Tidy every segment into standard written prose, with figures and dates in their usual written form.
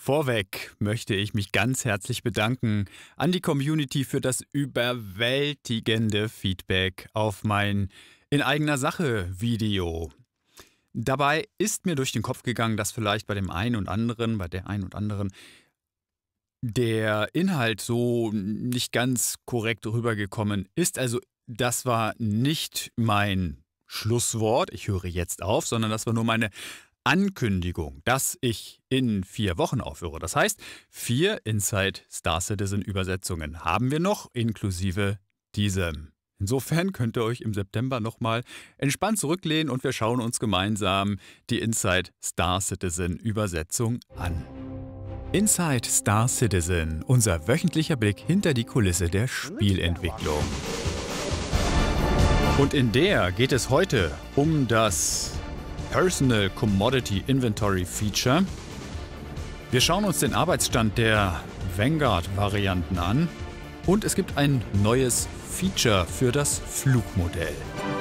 Vorweg möchte ich mich ganz herzlich bedanken an die Community für das überwältigende Feedback auf mein In eigener Sache Video. Dabei ist mir durch den Kopf gegangen, dass vielleicht bei dem einen und anderen, bei der einen und anderen, der Inhalt so nicht ganz korrekt rübergekommen ist. Also das war nicht mein Schlusswort, ich höre jetzt auf, sondern das war nur meine Ankündigung, dass ich in 4 Wochen aufhöre. Das heißt, 4 Inside Star Citizen Übersetzungen haben wir noch, inklusive diesem. Insofern könnt ihr euch im September nochmal entspannt zurücklehnen und wir schauen uns gemeinsam die Inside Star Citizen Übersetzung an. Inside Star Citizen, unser wöchentlicher Blick hinter die Kulisse der Spielentwicklung. Und in der geht es heute um das Personal Commodity Inventory Feature. Wir schauen uns den Arbeitsstand der Vanguard-Varianten an und es gibt ein neues Feature für das Flugmodell.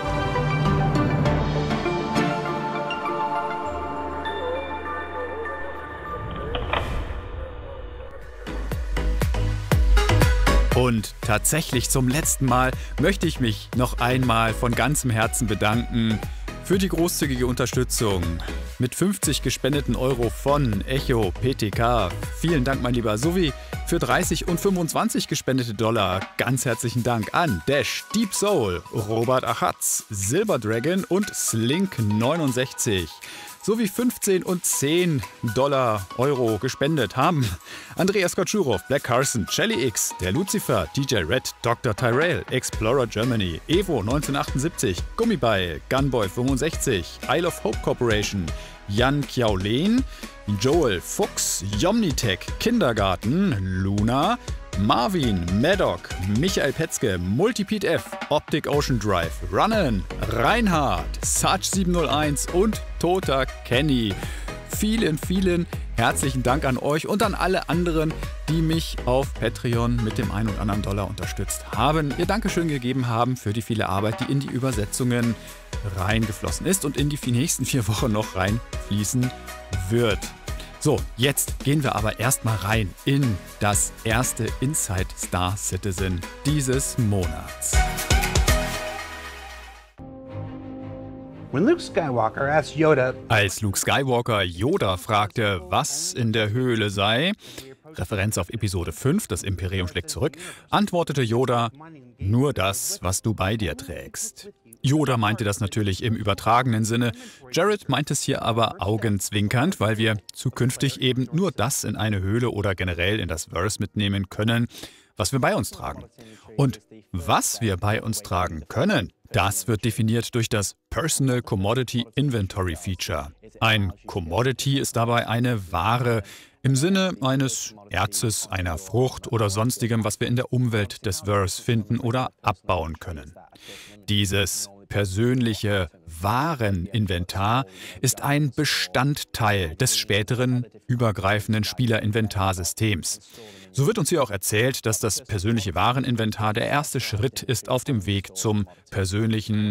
Und tatsächlich zum letzten Mal möchte ich mich noch einmal von ganzem Herzen bedanken für die großzügige Unterstützung mit 50 gespendeten Euro von Echo PTK. Vielen Dank, mein Lieber. Sowie für 30 und 25 gespendete Dollar. Ganz herzlichen Dank an Dash, Deep Soul, Robert Achatz, Silver Dragon und Slink69. Sowie 15 und 10 Euro gespendet haben Andreas Kotschurov, Black Carson, Shelly X, der Lucifer, DJ Red, Dr. Tyrell, Explorer Germany, Evo 1978, Gummibeil, Gunboy 65, Isle of Hope Corporation, Jan Kiaolen, Joel Fuchs, Yomnitech, Kindergarten, Luna, Marvin, Maddock, Michael Petzke, Multipete F, Optic Ocean Drive, Runnen, Reinhard, Sarge701 und Tota Kenny. Vielen, vielen herzlichen Dank an euch und an alle anderen, die mich auf Patreon mit dem einen oder anderen Dollar unterstützt haben, ihr Dankeschön gegeben haben für die viele Arbeit, die in die Übersetzungen reingeflossen ist und in die nächsten 4 Wochen noch reinfließen wird. So, jetzt gehen wir aber erstmal rein in das erste Inside Star Citizen dieses Monats. Als Luke Skywalker Yoda fragte, was in der Höhle sei, Referenz auf Episode 5, das Imperium schlägt zurück, antwortete Yoda, nur das, was du bei dir trägst. Yoda meinte das natürlich im übertragenen Sinne. Jared meint es hier aber augenzwinkernd, weil wir zukünftig eben nur das in eine Höhle oder generell in das Verse mitnehmen können, was wir bei uns tragen. Und was wir bei uns tragen können, das wird definiert durch das Personal Commodity Inventory Feature. Ein Commodity ist dabei eine Ware im Sinne eines Erzes, einer Frucht oder sonstigem, was wir in der Umwelt des Verse finden oder abbauen können. Dieses persönliche Wareninventar ist ein Bestandteil des späteren übergreifenden Spielerinventarsystems. So wird uns hier auch erzählt, dass das persönliche Wareninventar der erste Schritt ist auf dem Weg zum persönlichen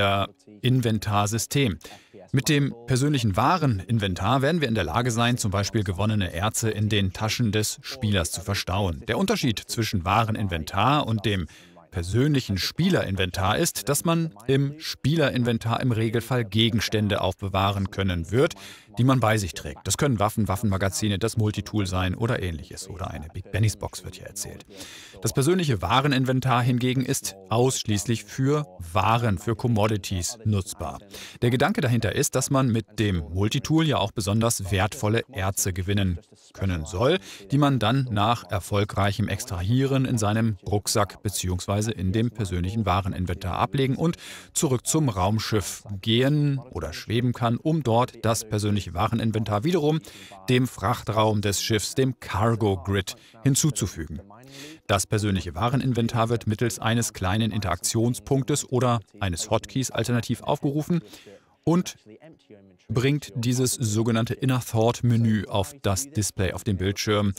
Spielerinventarsystem. Mit dem persönlichen Wareninventar werden wir in der Lage sein, zum Beispiel gewonnene Erze in den Taschen des Spielers zu verstauen. Der Unterschied zwischen Wareninventar und dem persönlichen Spielerinventar ist, dass man im Spielerinventar im Regelfall Gegenstände aufbewahren können wird, die man bei sich trägt. Das können Waffen, Waffenmagazine, das Multitool sein oder ähnliches. Oder eine Big Benny's Box wird hier erzählt. Das persönliche Wareninventar hingegen ist ausschließlich für Waren, für Commodities nutzbar. Der Gedanke dahinter ist, dass man mit dem Multitool ja auch besonders wertvolle Erze gewinnen können soll, die man dann nach erfolgreichem Extrahieren in seinem Rucksack bzw. in dem persönlichen Wareninventar ablegen und zurück zum Raumschiff gehen oder schweben kann, um dort das persönliche Wareninventar wiederum dem Frachtraum des Schiffs, dem Cargo Grid, hinzuzufügen. Das persönliche Wareninventar wird mittels eines kleinen Interaktionspunktes oder eines Hotkeys alternativ aufgerufen und bringt dieses sogenannte Inner Thought Menü auf das Display auf dem Bildschirm.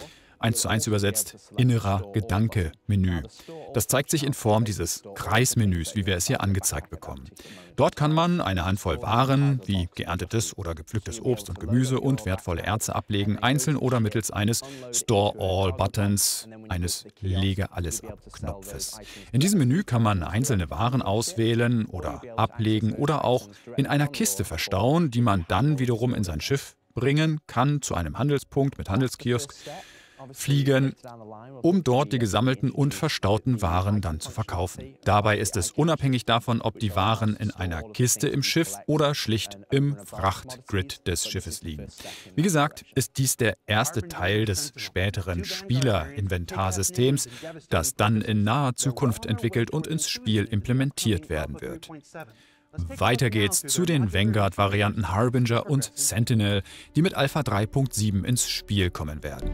1:1 übersetzt innerer Gedanke-Menü. Das zeigt sich in Form dieses Kreismenüs, wie wir es hier angezeigt bekommen. Dort kann man eine Handvoll Waren, wie geerntetes oder gepflücktes Obst und Gemüse und wertvolle Erze ablegen, einzeln oder mittels eines Store-All-Buttons, eines Lege-alles-ab-Knopfes. In diesem Menü kann man einzelne Waren auswählen oder ablegen oder auch in einer Kiste verstauen, die man dann wiederum in sein Schiff bringen kann, zu einem Handelspunkt mit Handelskiosk fliegen, um dort die gesammelten und verstauten Waren dann zu verkaufen. Dabei ist es unabhängig davon, ob die Waren in einer Kiste im Schiff oder schlicht im Frachtgrid des Schiffes liegen. Wie gesagt, ist dies der erste Teil des späteren Spieler-Inventarsystems, das dann in naher Zukunft entwickelt und ins Spiel implementiert werden wird. Weiter geht's zu den Vanguard-Varianten Harbinger und Sentinel, die mit Alpha 3.7 ins Spiel kommen werden.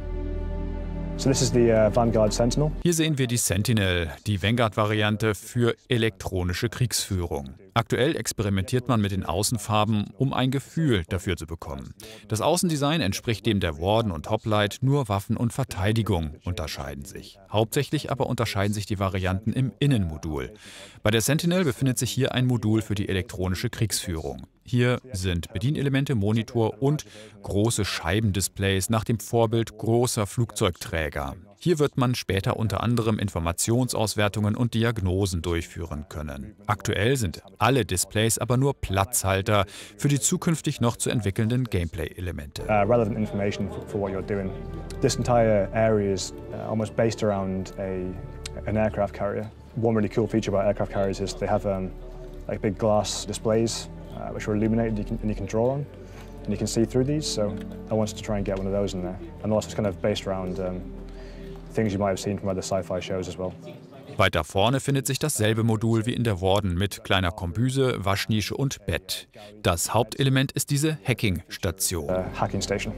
So this is the Vanguard Sentinel. Hier sehen wir die Sentinel, die Vanguard-Variante für elektronische Kriegsführung. Aktuell experimentiert man mit den Außenfarben, um ein Gefühl dafür zu bekommen. Das Außendesign entspricht dem der Warden und Hoplite, nur Waffen und Verteidigung unterscheiden sich. Hauptsächlich aber unterscheiden sich die Varianten im Innenmodul. Bei der Sentinel befindet sich hier ein Modul für die elektronische Kriegsführung. Hier sind Bedienelemente, Monitor und große Scheibendisplays nach dem Vorbild großer Flugzeugträger. Hier wird man später unter anderem Informationsauswertungen und Diagnosen durchführen können. Aktuell sind alle Displays aber nur Platzhalter für die zukünftig noch zu entwickelnden Gameplay-Elemente. Relevant information for what you're doing. This entire area is almost based around an aircraft carrier. One really cool feature about aircraft carriers is they have like big glass displays which are illuminated and you can draw on and you can see through these. So I wanted to try and get one of those in there. And also it's kind of based around things you might have seen from other sci-fi shows as well. Weiter vorne findet sich dasselbe Modul wie in der Warden mit kleiner Kombüse, Waschnische und Bett. Das Hauptelement ist diese Hacking-Station. Hacking station.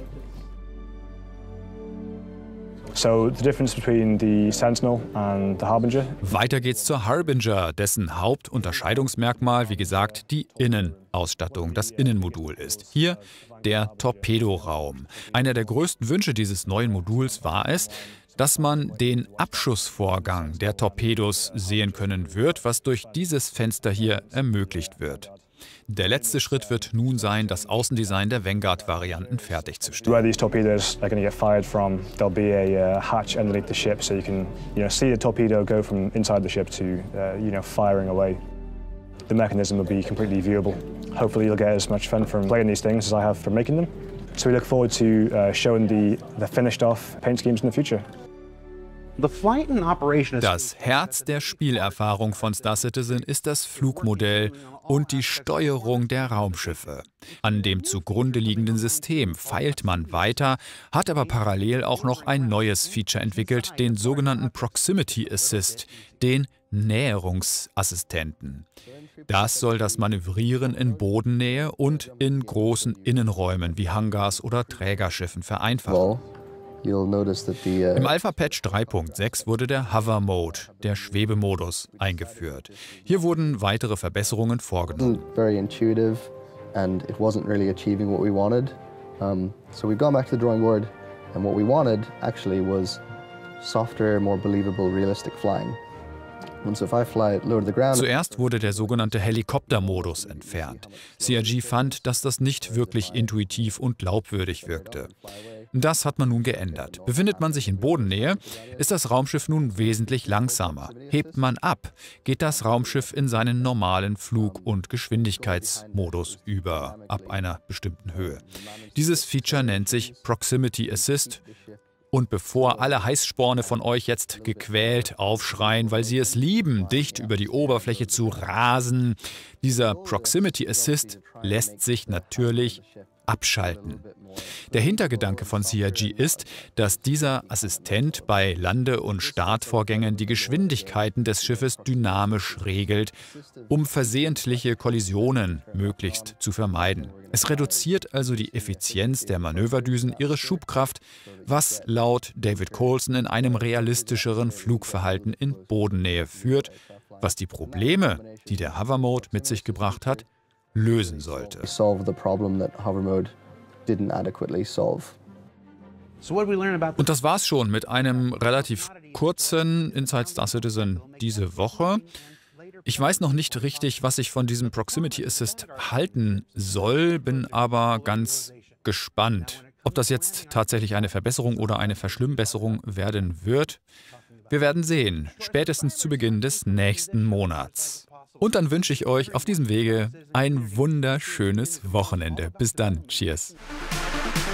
So the difference between the Sentinel and the Harbinger. Weiter geht's zur Harbinger, dessen Hauptunterscheidungsmerkmal, wie gesagt, die Innenausstattung, das Innenmodul ist. Hier der Torpedoraum. Einer der größten Wünsche dieses neuen Moduls war es, dass man den Abschussvorgang der Torpedos sehen können wird, was durch dieses Fenster hier ermöglicht wird. Der letzte Schritt wird nun sein, das Außendesign der Vanguard-Varianten fertigzustellen. Where these torpedoes are going to get fired from, there'll be a hatch underneath the ship, so you can, see the torpedo go from inside the ship to, firing away. The mechanism will be completely viewable. Hopefully, you'll get as much fun from playing these things as I have from making them. So we look forward to showing the finished-off paint schemes in the future. Das Herz der Spielerfahrung von Star Citizen ist das Flugmodell und die Steuerung der Raumschiffe. An dem zugrunde liegenden System feilt man weiter, hat aber parallel auch noch ein neues Feature entwickelt, den sogenannten Proximity Assist, den Näherungsassistenten. Das soll das Manövrieren in Bodennähe und in großen Innenräumen wie Hangars oder Trägerschiffen vereinfachen. Im Alpha-Patch 3.6 wurde der Hover-Mode, der Schwebemodus, eingeführt. Hier wurden weitere Verbesserungen vorgenommen. Very intuitive and it wasn't really achieving what we wanted. So we've gone back to the drawing board and what we wanted actually was softer, more believable, realistic flying. Zuerst wurde der sogenannte Helikoptermodus entfernt. CRG fand, dass das nicht wirklich intuitiv und glaubwürdig wirkte. Das hat man nun geändert. Befindet man sich in Bodennähe, ist das Raumschiff nun wesentlich langsamer. Hebt man ab, geht das Raumschiff in seinen normalen Flug- und Geschwindigkeitsmodus über, ab einer bestimmten Höhe. Dieses Feature nennt sich Proximity Assist. Und bevor alle Heißsporne von euch jetzt gequält aufschreien, weil sie es lieben, dicht über die Oberfläche zu rasen, dieser Proximity Assist lässt sich natürlich abschalten. Der Hintergedanke von CRG ist, dass dieser Assistent bei Lande- und Startvorgängen die Geschwindigkeiten des Schiffes dynamisch regelt, um versehentliche Kollisionen möglichst zu vermeiden. Es reduziert also die Effizienz der Manöverdüsen, ihre Schubkraft, was laut David Coulson in einem realistischeren Flugverhalten in Bodennähe führt, was die Probleme, die der Hover Mode mit sich gebracht hat, lösen sollte. Und das war's schon mit einem relativ kurzen Inside Star Citizen diese Woche. Ich weiß noch nicht richtig, was ich von diesem Proximity Assist halten soll, bin aber ganz gespannt, ob das jetzt tatsächlich eine Verbesserung oder eine Verschlimmbesserung werden wird. Wir werden sehen, spätestens zu Beginn des nächsten Monats. Und dann wünsche ich euch auf diesem Wege ein wunderschönes Wochenende. Bis dann. Cheers.